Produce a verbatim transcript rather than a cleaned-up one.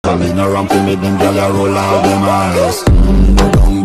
Coming around to make them gyal a roll out them eyes. Mm, go down